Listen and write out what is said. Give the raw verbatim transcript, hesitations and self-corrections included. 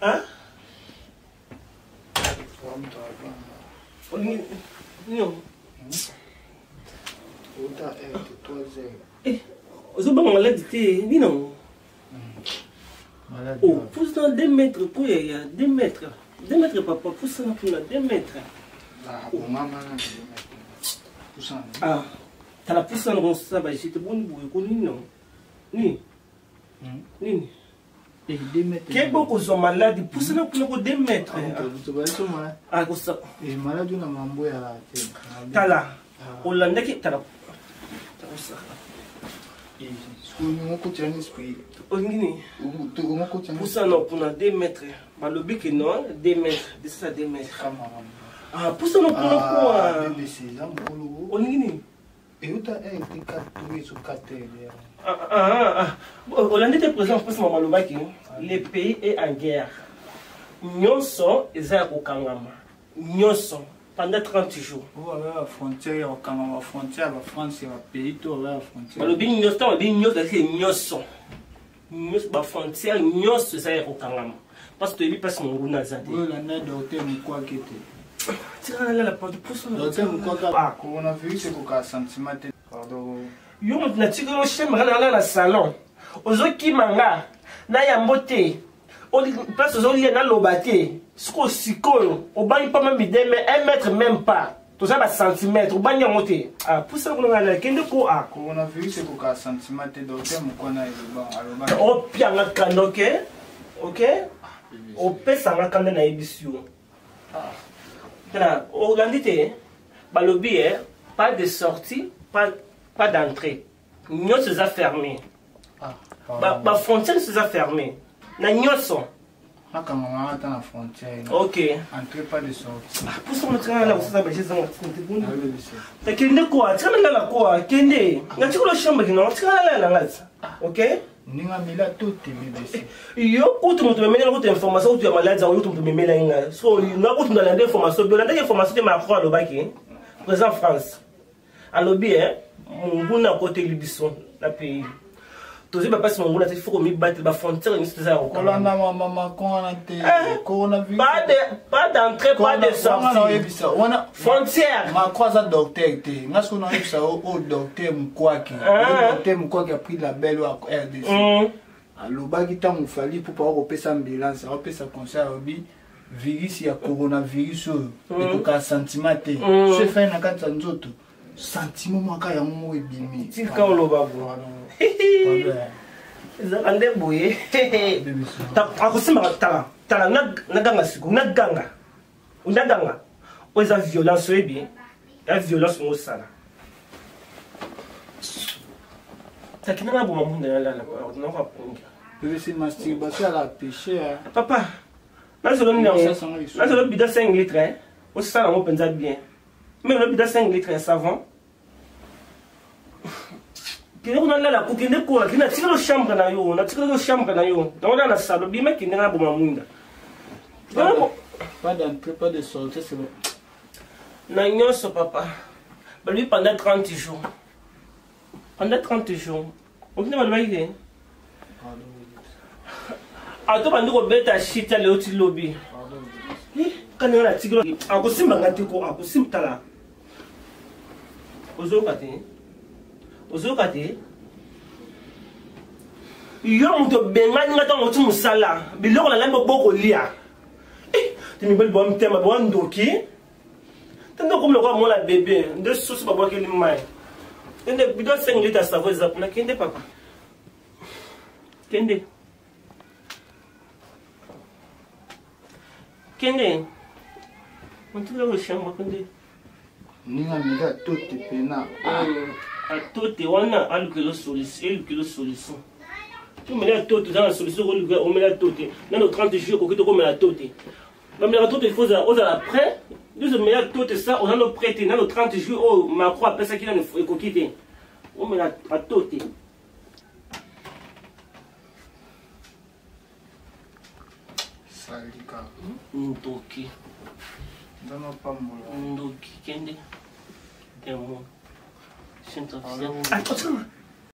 Hein? Non. Eh, vous avez maladie, dis non. Oh, pousse dans deux mètres, quoi, il y a deux mètres. deux mètres, papa, pousse dans deux mètres. Ah, t'as la pousse dans ça, bah, j'étais bon, non? Ni. Ni. Quel beau qu'on soit malade, pousse dans deux mètres. Ah, comme ça. Et malade, on a mambo à t'as là. On l'a dit, t'as là. T'as ça. Poussa non pour deux mètres. Le bic non, deux mètres. De ça, deux mètres. Ah, poussa non pour quoi? On dit. Et où t'as été capturé sur quatre terres? Ah, ah, ah. Hollande était présent, je pense, à Malobaki. Le pays est en guerre. Nyonso, ils ont au Kangama. Nyonso, pendant trente jours. Voilà, la frontière, au Kangama, la frontière, la France, le pays, tout, la frontière. Le pays Nyonso, le pays Nyonso, c'est Nyonso. Nyonso, la frontière, Nyonso, c'est au Kangama. Parce que lui passe mon goût dans Zadi. Oui, la nette d'hôtel, mais quoi qu'il était. Tu as là la porte de pouce. L'hôtel, mais quoi qu'il était. Ah, coronavirus, c'est pour qu'un sentiment. Pardon. Yo na tigre le chien dans la salon ozoki manga na ya mbote o place ozoli na lobate siko sikoyo obani pas même bideme un mètre même pas to ça ba centimètre obani ngote ah pousse ko ngala kende ko ah coronavirus c'est ko centimètre d'hôtel mo kona eba aloba o pianga kanoke OK o pesa nga kanda na ebisio ah tena o landite balobi eh pas de sortie pas pas d'entrée. Nous sommes fermés. Ah, la frontière c'est fermée. Nous sommes. Ah, quand on est dans la frontière. Ok. Entrée pas de sortie. Ah, pour ça, on est là, vous savez, j'ai ça. T'as qu'une de quoi? Tu as là quoi? Qu'est-ce que tu as la chambre qui non? Tu as là là. Ok? Nous avons mis là tout le B B C. Yo, où tu me mets l'autre information où tu as malade, où tu me mets là. So, nous avons où tu as l'information. Nous avons l'information de Macron à l'Obaki. Présent France. À l'Obi, hein? Mon à côté Libisson, la pays. Tous les papas sont mon il faut qu'on m'y batte la frontière et c'est ça. On a maman coronavirus. Pas de pas d'entrée, pas de sortie. On a frontière. Ma croisade docteur était. N'a ce qu'on a eu ça au docteur Mkwaki. Le docteur Mkwaki a pris la belle au R D C. Alors bagi ta mu fali pour pouvoir repérer sa ambulance, repérer sa concert obi virus ya coronavirus et pour qu'un sentiment te. Je fais na kata nzoto. Sentiment maka ya mo ebimi tika oloba bo ande boye ta akosimba tala tala na ganga siku na ganga una ganga oza violence ebi ya violence mo sala takina na bo mamunda la la na kwa ponga bébé c'est masturbation à la péché papa na solo ni na na solo bida cinq litres hein o sala mo penza bien. Mais le bidon cinq litres de savon. Qui on a là la coquine de quoi? Qui n'a tiré le chambre na yo, n'a tiré le chambre na yo. Donc on a la salle, bien mais qui n'a pas bon monde. Pas d'entrée, pas de sortie, c'est bon. Na nyonso papa. Bah lui pendant trente jours. Pendant trente jours. On ne va pas y aller. Ah toi pendant qu'on bête à chita le petit lobby. Quand on a tiré le, ah aussi mangati ko, ah aussi mtala. Ozo kate ozo kate yo muto bengani ngata ngoti musala biloko la lambo boko lia eh timi bel bom tema bo ndoki tando comme le quoi mon la bébé de sauce ba boke limai tende bidon cinq litres ça va zapuna kende papa kende kende on te le chambre kende Ninga miga tout pena. Ah, tout est on a alcool solution, alcool solution. Tu me l'as tout dans la solution on me l'a tout. Dans nos trente jours que tu comme la tout. Même la tout il faut ça on a après, nous me l'a tout ça on a nos prêté dans nos trente jours oh ma croix après ça qu'il a une coquille. On me l'a tout. Salika. Ndoki. Dama pambola. Ndoki kende. Demo. Sento. Ah,